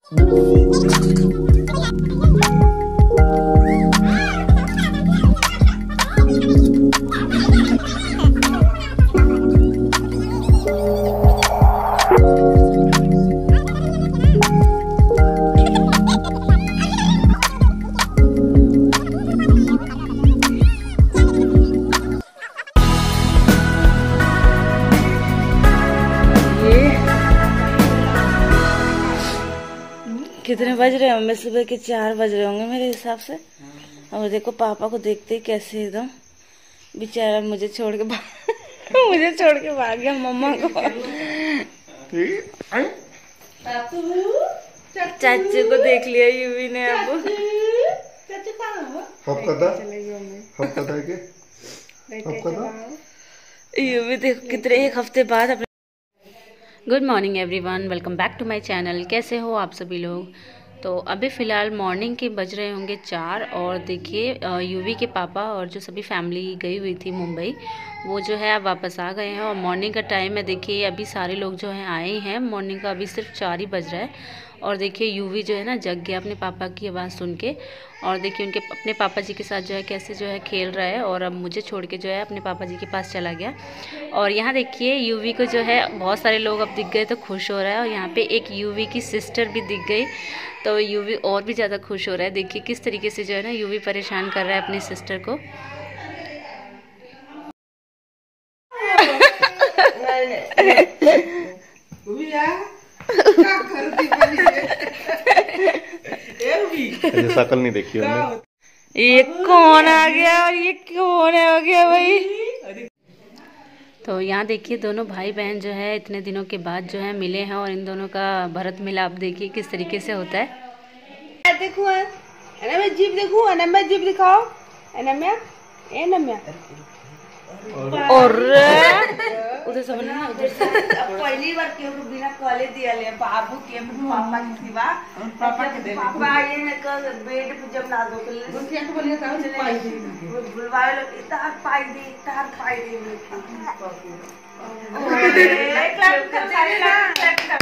कितने बज रहे होंगे? सुबह के 4 बज रहे होंगे मेरे हिसाब से। और देखो पापा को देखते ही कैसे एकदम बेचारा मुझे छोड़ के भाग गया मम्मा को। चाचू को देख लिया यूवी ने। अब यूवी देखो कितने एक हफ्ते बाद अपने। Good morning everyone, welcome back to my channel. कैसे हो आप सभी लोग? तो अभी फ़िलहाल मॉर्निंग के बज रहे होंगे 4 और देखिए यूवी के पापा और जो सभी फैमिली गई हुई थी मुंबई, वो जो है अब वापस आ गए हैं। और मॉर्निंग का टाइम है, देखिए अभी सारे लोग जो हैं आए हैं। मॉर्निंग का अभी सिर्फ 4 ही बज रहा है। और देखिए यूवी जो है ना जग गया अपने पापा की आवाज़ सुन के। और देखिए उनके अपने पापा जी के साथ जो है कैसे जो है खेल रहा है। और अब मुझे छोड़ के जो है अपने पापा जी के पास चला गया। और यहाँ देखिए यूवी को जो है बहुत सारे लोग अब दिख गए तो खुश हो रहा है। और यहाँ पे एक यूवी की सिस्टर भी दिख गई तो यूवी और भी ज़्यादा खुश हो रहा है। देखिए किस तरीके से जो है ना यूवी परेशान कर रहा है अपनी सिस्टर को। शकल नहीं देखी हमने। ये कौन आ गया और ये कौन हो गया भाई? तो यहाँ देखिए दोनों भाई बहन जो है इतने दिनों के बाद जो है मिले हैं। और इन दोनों का भरत मिलाप देखिए किस तरीके से होता है। देखो मैं जीप देखूं, मैं जीप दिखाओ नम्या, ए नम्या। और उधर से बनना, उधर से पहली बार क्यों बिना कॉले दिया ले बाबू के पापा की सिवा पापा के दे पापा ये न कर बेड पे जब ना दो के उनके को बोलिए ताऊ पाई दे बुलवाए लो इतार पाई दे ओए क्लैप कर सारे क्लैप।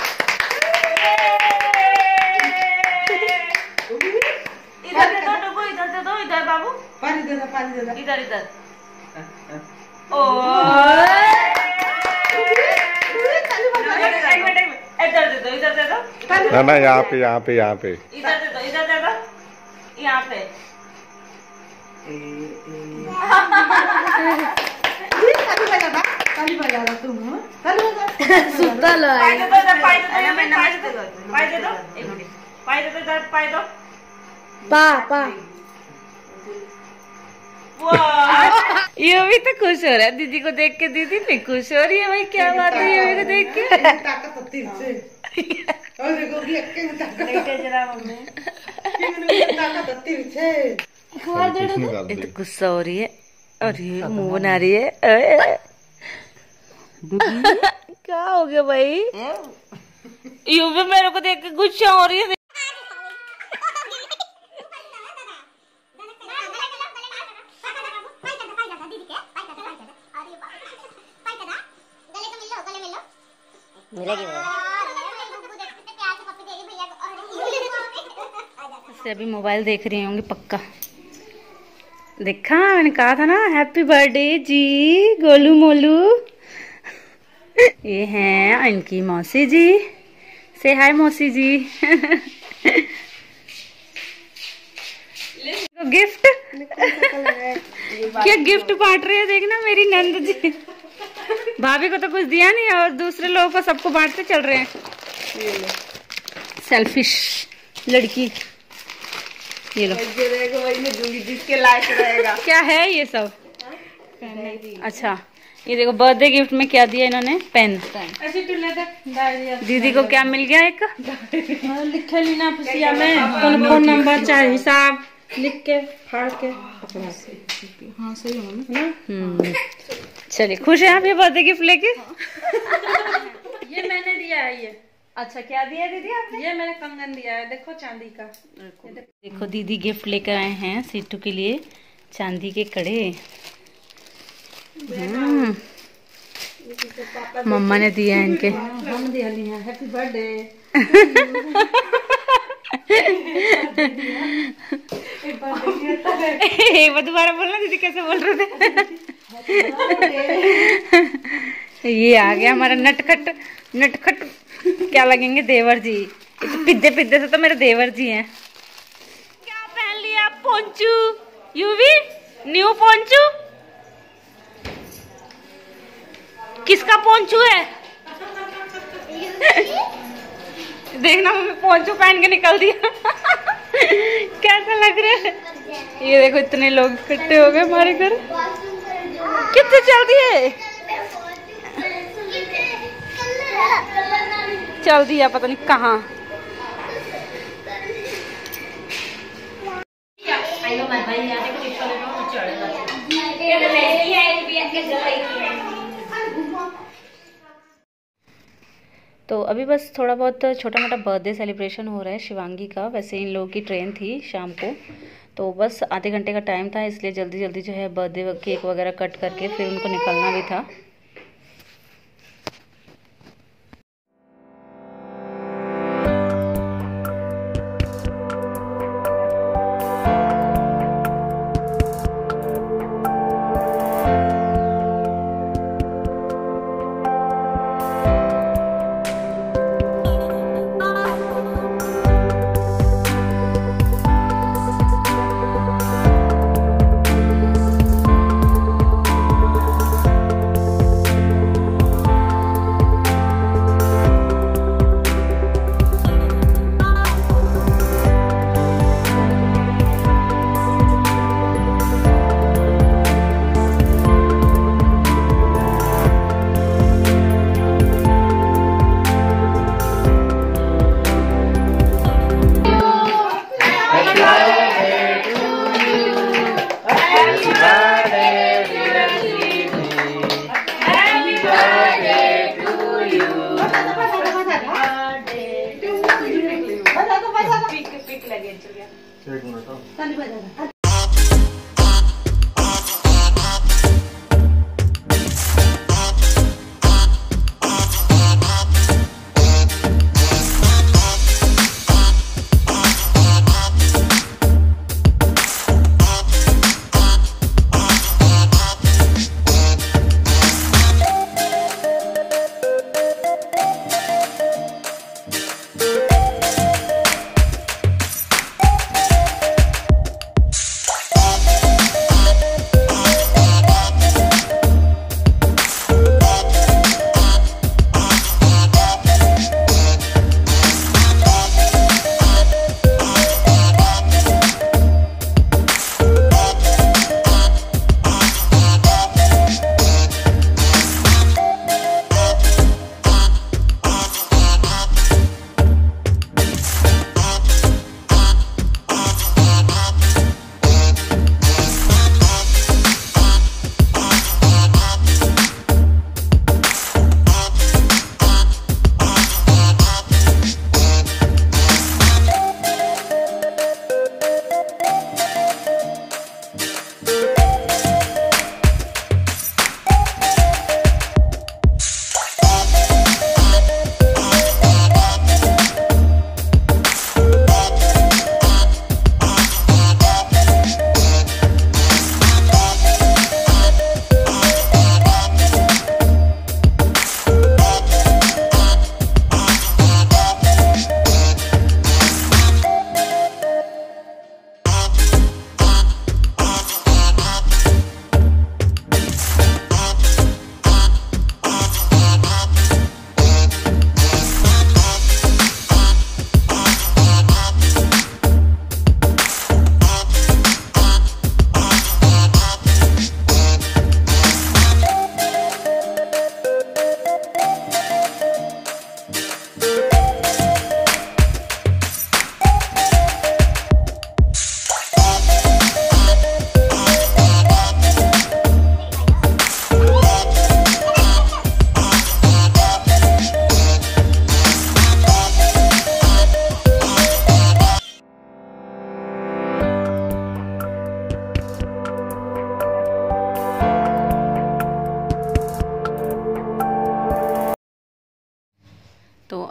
इधर दे दो डब्बू, इधर दे दो, इधर बाबू पानी दे दो इधर इधर। इधर दे दो ना यहाँ पे इधर दे दो यहाँ पे। सुता लो पापा। ये भी तो खुश हो रहा है दीदी को देख के। दीदी भी खुश हो रही है भाई, क्या बात है ये को देख के। ये तो गुस्सा हो रही है और ये मुंह बना रही है। क्या हो गया भाई? ये भी मेरे को देख के गुस्सा हो रही है। से अभी मोबाइल देख रही होंगी पक्का। देखा मैंने कहा था ना हैप्पी बर्थडे जी गोलू मोलू। ये हैं इनकी मौसी जी। से हाय मौसी जी। गिफ्ट क्या गिफ्ट बांट रहे हैं देखना मेरी नंद जी। भाभी को तो कुछ दिया नहीं और दूसरे लोगों को सबको बांटते चल रहे हैं। सेल्फिश लड़की। ये लो जिसके लायक रहेगा। क्या है ये सब? अच्छा ये देखो बर्थडे गिफ्ट में क्या दिया इन्होंने? पेन। दीदी को क्या मिल गया? एक लिखे लीना पुसिया में कौन नंबर चाहे हिसाब लिख के फाड़ के। हाँ सही होगा ना। चलिए खुश है आप ये बर्थडे गिफ्ट लेके? ये मैंने दिया है ये। अच्छा क्या दिया दीदी आपने? ये मैंने कंगन दिया है, देखो चांदी का। देखो दीदी गिफ्ट लेकर आए हैं सीटू के लिए चांदी के कड़े। मम्मा ने दिया है इनके। हम दिया हैप्पी बर्थडे। एक बार दोबारा बोलना दीदी, कैसे बोल रहे थे? ये आ गया हमारा नटखट। नटखट क्या लगेंगे, देवर जी। तो पिद्दे पिद्दे से तो मेरे देवर जी हैं। क्या पहन लिया? पोंचू। यूवी न्यू पोंचू। किसका पोंचू है? देखना मम्मी पोंचू पहन के निकल दिया। कैसा लग रहा है? ये देखो इतने लोग इकट्ठे हो गए हमारे घर। कितने जल्दी है चल दिया, पता नहीं कहाँ। तो अभी बस थोड़ा बहुत छोटा मोटा बर्थडे सेलिब्रेशन हो रहा है शिवांगी का। वैसे इन लोगों की ट्रेन थी शाम को, तो बस आधे घंटे का टाइम था, इसलिए जल्दी जल्दी जो है बर्थडे केक वगैरह कट करके फिर उनको निकलना भी था।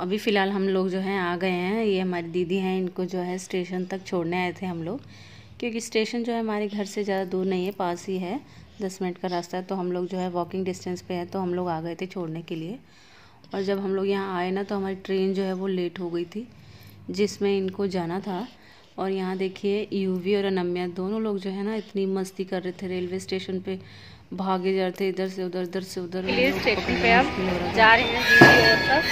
अभी फ़िलहाल हम लोग जो हैं आ गए हैं। ये हमारी दीदी हैं, इनको जो है स्टेशन तक छोड़ने आए थे हम लोग, क्योंकि स्टेशन जो है हमारे घर से ज़्यादा दूर नहीं है, पास ही है, 10 मिनट का रास्ता है। तो हम लोग जो है वॉकिंग डिस्टेंस पे है, तो हम लोग आ गए थे छोड़ने के लिए। और जब हम लोग यहाँ आए ना, तो हमारी ट्रेन जो है वो लेट हो गई थी, जिसमें इनको जाना था। और यहाँ देखिए यूवी और अनम्या दोनों लोग जो है ना इतनी मस्ती कर रहे थे रेलवे स्टेशन पे, भागे जा रहे थे इधर से उधर, इधर से उधर। स्टेशन पे अब जा रहे हैं दीदी और सब।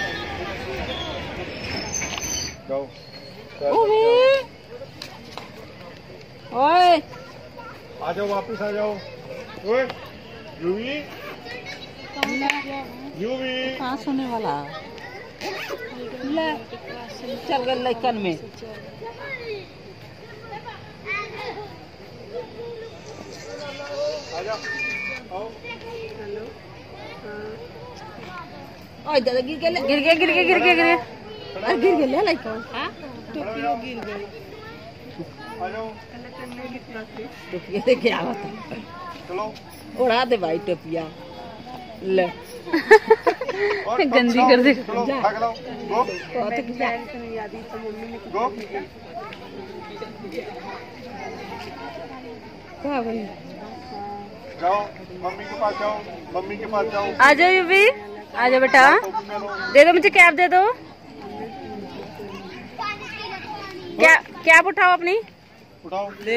ओए आ जाओ, वापस आ जाओ। ओए यूवी, यूवी कहाँ सोने वाला ले चल गए लइकन में। आ जाओ, आओ। ओए दादा गिर गया गिर गया गिर गया गिर गया गिर गया। अरे गिर गया ले लइकन। हां टोपियो गिर गई। आ जाओ, टोपिया देखे आवत चलो उड़ा दे भाई टोपिया ले। गंदी कर दे। चलो भाग लो, गो गो। क्या भाई जाओ मम्मी के पास जाओ, मम्मी के पास जाओ। आ जाओ यूवी, आ जाओ बेटा, दे दो मुझे कैप, दे दो कैप उठाओ अपनी, उठाओ ले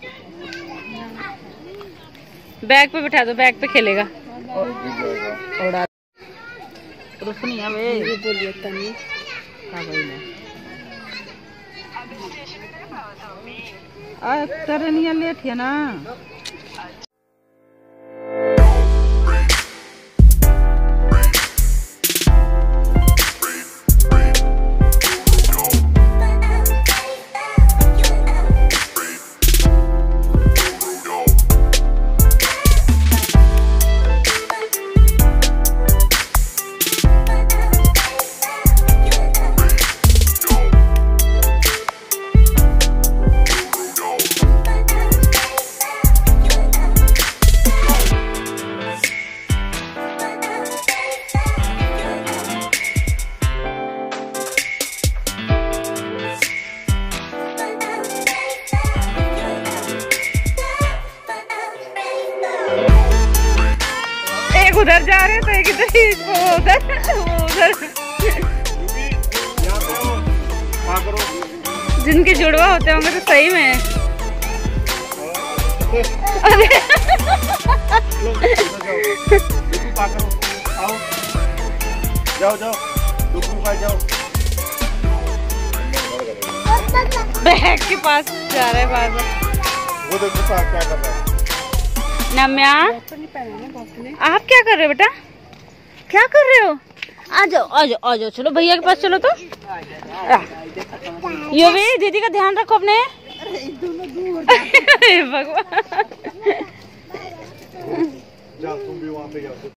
बैग पे बिठा दो, बैग पे खेलेगा। उड़ा रुसनी आवे ये बोलिए तनी का भाई ना आ ट्रेनिया लेट है ना। उधर जा रहे थे, किधर वो उधर वो उधर। जिनके जुड़वा होते होंगे तो सही में। अरे जाओ जाओ, जाओ। बैग के पास जा रहे बार बार। वो देखो क्या कर रहा है। नम्या, आप क्या कर रहे हो बेटा, क्या कर रहे हो? आ जाओ आ जाओ आ जाओ, चलो भैया के पास चलो। तो यो भी दीदी का ध्यान रखो अपने। भगवान, जाओ तुम भी वहाँ पे जाओ।